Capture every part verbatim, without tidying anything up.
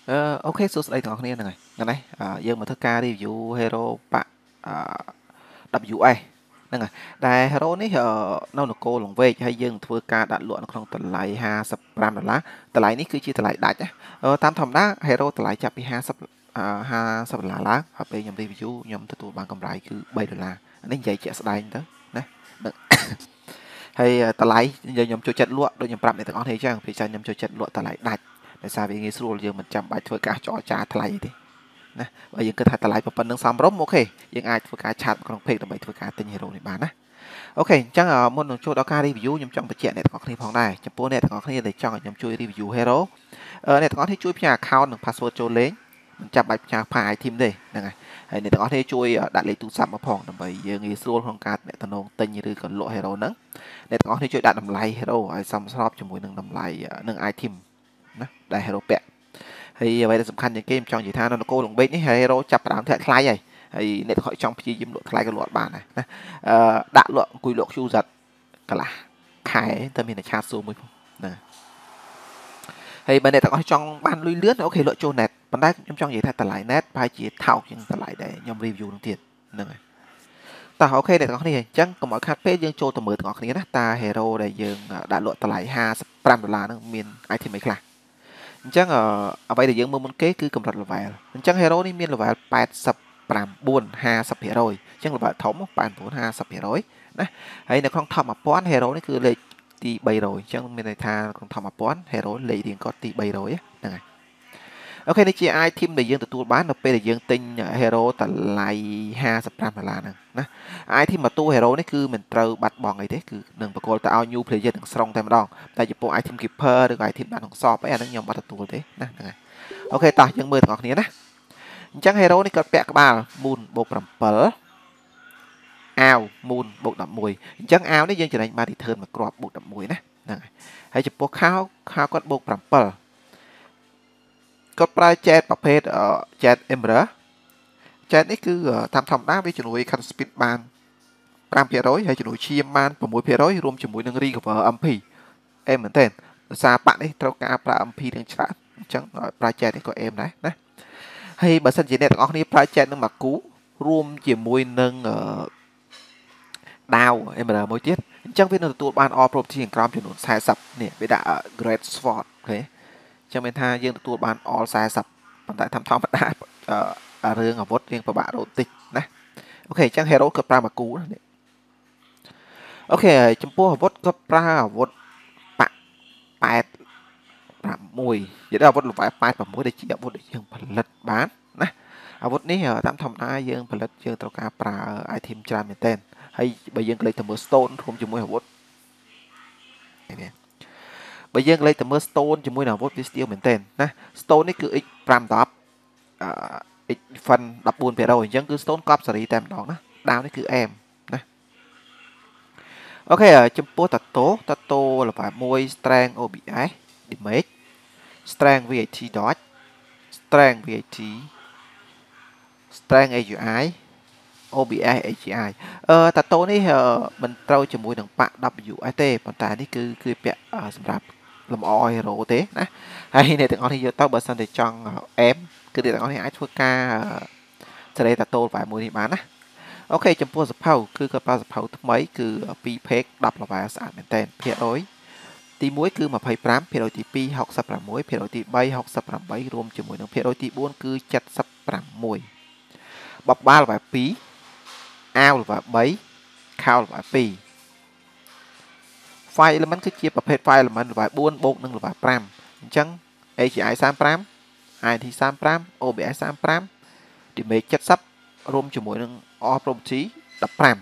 អឺអូខេសួស្តីទាំងអស់គ្នាហ្នឹងហើយហ្នឹងហើយអឺយើងមកធ្វើការ review Hero បាក់អឺ W S ហ្នឹងហើយដែល Hero នេះអឺនៅនគរលង្វែកហើយយើងធ្វើការដាក់លក់នៅក្នុងតម្លៃห้าสิบห้าដុល្លារតម្លៃនេះគឺជាតម្លៃដាច់ណាអឺតាមធម្មតា Hero តម្លៃចាប់ពីห้าสิบអឺห้าสิบដុល្លារឡើងហើយពេលខ្ញុំ review ខ្ញុំទទួលបានកម្រៃគឺ三ដុល្លារអានេះនិយាយជាក់ស្ដែងទៅណាហើយតម្លៃខ្ញុំចូលចិត្តលក់ដូចខ្ញុំប្រាប់អ្នកទាំងអស់គ្នាអញ្ចឹងពីខ្ញុំចូលចិត្តលក់តម្លៃដាច់ដោយសារវាងាយស្រួលយើងមិនចាំបាច់ធ្វើការចរចាថ្លៃទេណាបើយើងគិតថាតម្លៃប៉ុណ្ណឹងសមរម្យអូខេយើងអាចធ្វើការឆាតក្នុង page ដើម្បីធ្វើការទិញ Hero នេះបានណាអូខេអញ្ចឹងមុននឹងចូលដល់ការ review ខ្ញុំចង់បញ្ជាក់អ្នកទាំងអស់គ្នាផងដែរចំពោះអ្នកទាំងអស់គ្នាដែលចង់ឲ្យខ្ញុំជួយ review Hero អ្នកទាំងអស់គ្នាជួយផ្ញើ account និង password ចូលលេងមិនចាំបាច់ផ្ញើ file item ទេហ្នឹងហើយហើយអ្នកទាំងអស់គ្នាជួយដាក់លេខទូរស័ព្ទមកផងដើម្បីយើងងាយស្រួលក្នុងការទំនាក់ទំនងទិញឬក៏លក់ Hero ហ្នឹងអ្នកទាំងអស់គ្នាជួយដាក់តម្លៃ Hero ឲ្យសមស្របជាមួយនឹងតម្លៃនឹង item ណាដែល Hero ពាក់ហើយអ្វីដែលសំខាន់ជាងគេខ្ញុំចង់និយាយថានៅនគរលង្វែកនេះ Hero ចាប់ផ្ដើមធ្លាក់ថ្លៃហើយហើយអ្នកទាំងអស់ចង់ព្យាយាមលក់ថ្លៃក៏លក់បានដែរណាអឺដាក់លក់អង្គុយលក់ Q សិតកន្លះខែតែមានតែឆាតសួរមួយផងណាហើយបើអ្នកទាំងអស់ចង់បានលុយលឿនអូខេលក់ចូល net ប៉ុន្តែខ្ញុំចង់និយាយថាតម្លៃ net ប្រហែលជាថោកជាងតម្លៃដែលខ្ញុំ review នឹងទៀតហ្នឹងហើយតោះអូខេអ្នកទាំងអស់គ្នាអញ្ចឹងកុំឲ្យខាត់ពេលយើងចូលទៅមើលទាំងអស់គ្នាណាតា Hero ដែលយើងដាក់លក់តម្លៃห้าสิบห้าដុល្លារហ្នឹងមាន item អីខ្លះអញ្ចឹងអ្វីដែលយើងមើលមុនគេគឺកម្រិត level អញ្ចឹង Hero នេះមាន level แปดสิบเก้า ห้าสิบ%អញ្ចឹង level ធំแปดสิบเก้า ห้าสิบ%ណាហើយនៅក្នុង top one thousand Hero នេះគឺលេខទី三00អញ្ចឹងមានន័យថាក្នុង top one thousand Hero លេខរៀងគាត់ទី三00ហ្នឹងហើយអូខេនេះជា item ដែលយើងទទួលបាននៅពេលដែលយើងទិញ Hero តម្លៃห้าสิบห้าដុល្លារហ្នឹងណា item មួយតួ Hero នេះគឺមិនត្រូវបាត់បង់អីទេគឺនឹងបកគលទៅឲ្យ new player ទាំងស្រុងតែម្ដងតែចំពោះ item keeper ឬក៏ item ដាក់ក្នុង shop អីអាហ្នឹងខ្ញុំអត់ទទួលទេណាហ្នឹងហើយអូខេតោះយើងមើលទាំងអស់គ្នាណាអញ្ចឹង Hero នេះគាត់ពាក់ក្បាល moon បូកseven អាវ moon បូកelevenអញ្ចឹងអាវនេះយើងចំណេញបាន return មួយគ្រាប់បូកelevenណាហ្នឹងហើយហើយចំពោះខោខោគាត់បូកsevenគាត់ប្រើ jet ប្រភេទ jet emerald jet នេះគឺតាមធម្មតាវាជំនួយ cut speed បានfive percent ហើយជំនួយឈាមបានsix percent រួមជាមួយនឹង recover เอ็ม พี អេមមែនតើដោយសារបាក់នេះត្រូវការប្រើ เอ็ม พี នឹងច្រើនអញ្ចឹងប្រើ jet នេះក៏អេមដែរណាហើយបើសិនជាអ្នកទាំងអស់គ្នាប្រើ jet នឹងមកគូរួមជាមួយនឹងដាវ emerald មួយទៀតអញ្ចឹងវានឹងទទួលបាន all property ក្រោមចំនួនfortyនេះវាដាក់ great sword អូខេចាំមានថាយើងទទួលបាន all forty ប៉ុន្តែតាមធម្មតារឿងអាវុធរៀងពិបាករកតិចណាអូខេអញ្ចឹង Hero គាត់ប្រើមកគូណាអូខេចំពោះអាវុធគាត់ប្រើអាវុធបាក់แปดสิบหกនិយាយដល់អាវុធ level แปดสิบหกដែលជាអាវុធដែលយើងផលិតបានណាអាវុធនេះតាមធម្មតាយើងផលិតយើងត្រូវការប្រើ item ច្រើនមែនទែនហើយបើយើងក្លេកទៅមើល stone រួមជាមួយអាវុធនេះបើយើងលេខទៅមើល stone ជាមួយនឹងអាវុធវាស្ទៀវមែនទែនណា stone នេះគឺ x five ten អឺ x fun fourteen percent អញ្ចឹងគឺ stone កប់សេរីតែម្ដងណាដាវនេះគឺ aim ណាអូខេចំពោះតាតូតាតូ level one strength អូ บี เอส damage strength วี ไอ ที dodge strength วี ไอ ที strength เอ จี ไอ អូ บี เอส เอ จี ไอ អឺតាតូនេះមិនត្រូវជាមួយនឹងប៉ាក់ ดับเบิลยู เอส ទេប៉ុន្តែនេះគឺគឺពាក់សម្រាប់លម្អ Hero ទេណាហើយអ្នកទាំងអស់នេះយកទៅបើសិនតែចង់អេមគឺអ្នកទាំងអស់នេះអាចធ្វើការសេរីតាតូបែបមួយនេះបានណាអូខេចំពោះសភៅគឺគាត់ប្រើសភៅថ្មីគឺtwo page ten ល្បែស្អាតមែនតើភាគរយទីoneគឺtwenty-fiveភាគរយទីtwo sixty-sixភាគរយទីthree sixty-eightរួមជាមួយនឹងភាគរយទីfourគឺseventy-sixបបបាលល្បែtwoអាវល្បែthreeខោល្បែtwo file element គឺជាប្រភេទ file element ល្បែfourបូកនឹងល្បែfiveអញ្ចឹង เอ จี ไอ thirty-five ไอ ที thirty-five អូ บี เอส thirty-five damage seventyរួមជាមួយនឹង all property fifteen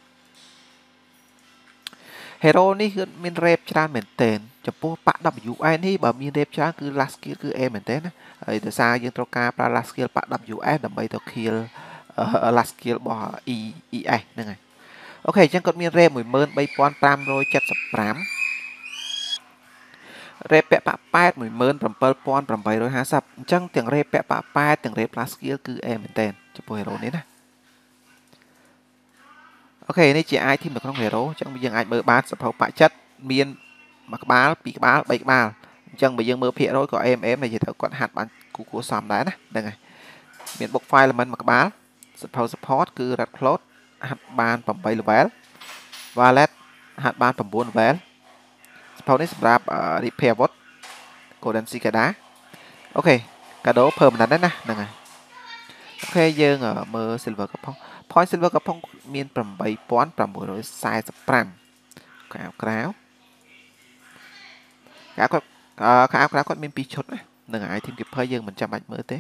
Hero នេះគឺមាន rep ច្រើនមែនទែនចំពោះប៉ាក់ ดับเบิลยู เอส នេះបើមាន rep ច្រើនគឺ last skill គឺ aim មែនទែនណាហើយដោយសារយើងត្រូវការប្រើ last skill ប៉ាក់ ดับเบิลยู เอส ដើម្បីទៅ kill last skill របស់ E ES ហ្នឹងហើយអូខេអញ្ចឹងគាត់មាន rep thirteen five seventy-fiveរ៉េពាក់ប៉ាក់eight seventy-seven eight fiftyអញ្ចឹងទាំងរ៉េពាក់ប៉ាក់eightទាំងរ៉េ plus skill គឺអេមែនតើចំពោះ Hero នេះណាអូខេនេះជា item នៅក្នុង Hero អញ្ចឹងយើងអាចមើលបានសភៅប៉ាក់ចិត្តមានមួយក្បាលពីរក្បាលបីក្បាលអញ្ចឹងបើយើងមើលភាគរយក៏អេមអេមនិយាយទៅគាត់ហាត់បានគូគួរសមដែរណាហ្នឹងហើយមាន book file element មួយក្បាល support support គឺ red cloud ហាត់បានeight level wallet ហាត់បានnine level support នេះសម្រាប់ repair អាវុធ golden cicada អូខេកាដូ permanent ដែរណាហ្នឹងហើយអូខេយើងមើល silver កំផុង point silver កំផុងមានeight thousand nine hundred forty-five ក្រៅក្រៅក្រៅគាត់ក្រៅក្រៅគាត់មានtwoឈុតណាហ្នឹងហើយ item keeper យើងមិនចាំបាច់មើលទេ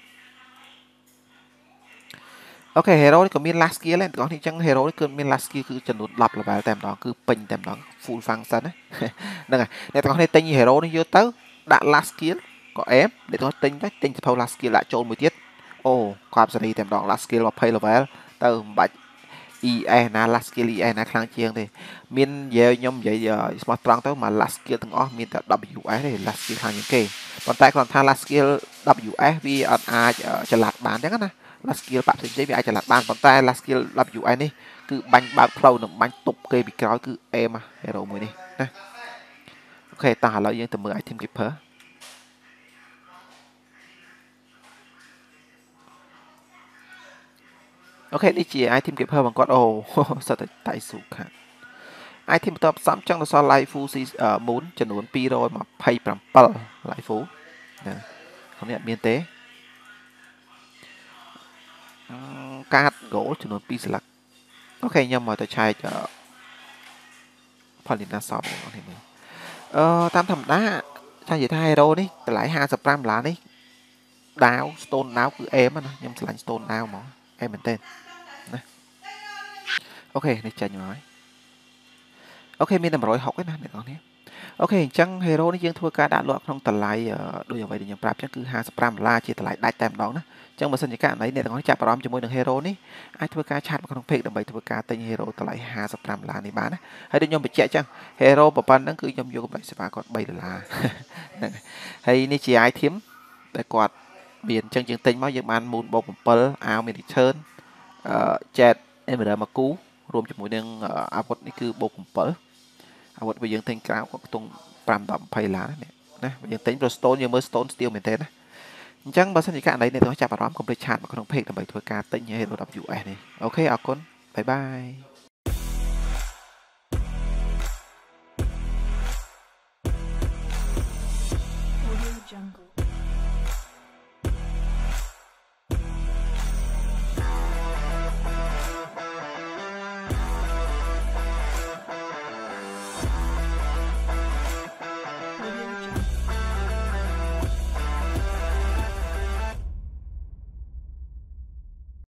អូខេ hero នេះក៏មាន last skill ដែរបងប្អូនអញ្ចឹង hero នេះគឺមាន last skill គឺចំនួនten level តែម្ដងគឺពេញតែម្ដង full function ណាហ្នឹងហើយអ្នកទាំងអស់គ្នាទិញ hero នេះយកទៅដាក់ last skill ក៏អែមអ្នកទាំងអស់ទិញទៅទិញ support last skill ដាក់ចូលមួយទៀតអូគាត់សេរីតែម្ដង last skill twenty level ទៅមិនបាច់ e s ណា last skill e s ណាខ្លាំងជាងទេមាននិយាយខ្ញុំនិយាយស្មោះត្រង់ទៅមក last skill ទាំងអស់មានតែ w s ទេ last skill ខ្លាំងជាងគេប៉ុន្តែគ្រាន់ថា last skill w s វាអត់អាចចល័តបានចឹងណា last skill បាក់ផ្សេងៗវាអាចចល័តបានប៉ុន្តែ last skill w s នេះគឺបាញ់បើកផ្លូវនិងបាញ់ទប់គេពីក្រោយគឺអេម hero មួយនេះណាអូខេតោះឥឡូវយើងទៅមើល item keeper អូខេនេះជា item keeper របស់គាត់អូសិតតែតៃស៊ូខា item បន្ទាប់ផ្សំចង់ទៅសល់ life full moon ចំនួនtwo hundred twenty-seven life full ណាខ្ញុំនេះអត់មានទេកាត gold ចំនួនtwo ស្លឹកអូខេខ្ញុំមកទៅឆែកផលិតណាសតនេះមើលអឺតាមធម្មតាថានិយាយថា hero នេះតម្លៃfifty-fiveដុល្លារនេះដាវ stone ដាវគឺអេមណាខ្ញុំឆ្លាញ់ stone ដាវហ្មងអេមមែនទេណាអូខេនេះចាញ់មកហើយអូខេមានតែone sixtyឯណាអ្នកនរគ្នាអូខេអញ្ចឹង hero នេះយើងធ្វើការដាក់លក់ក្នុងតម្លៃដូចអ្វីដែលខ្ញុំប្រាប់អញ្ចឹងគឺfifty-fiveដុល្លារជាតម្លៃដាច់តែម្ដងណាអញ្ចឹងបើសិនជាករណីអ្នកទាំងអស់ចាប់អារម្មណ៍ជាមួយនឹង hero នេះអាចធ្វើការឆាតមកក្នុង page ដើម្បីធ្វើការទិញ hero តម្លៃfifty-fiveដុល្លារនេះបានណាហើយដូចខ្ញុំបញ្ជាក់អញ្ចឹង hero ប៉ុណ្ណឹងគឺខ្ញុំយកកម្រៃសេវាគាត់threeដុល្លារហ្នឹងហើយនេះជា item ដែលគាត់មានអញ្ចឹងយើងទិញមកយើងបាន moon បូកseven អាវមាន return អឺ jet emerald មួយគូរួមជាមួយនឹងអាវុធនេះគឺបូកsevenអាវុធវាយើងទិញក្រៅគាត់ខ្ទង់five ten twentyដុល្លារនេះណាយើងទិញ pro stone យើងមើល stone steel មែនទេណាអញ្ចឹងបើសិនជាករណីអ្នកទាំងចាប់អារម្មណ៍កុំភ្លេចឆាតមកក្នុង page ដើម្បីធ្វើការទិញ hero w s នេះអូខេអរគុណបាយបាយ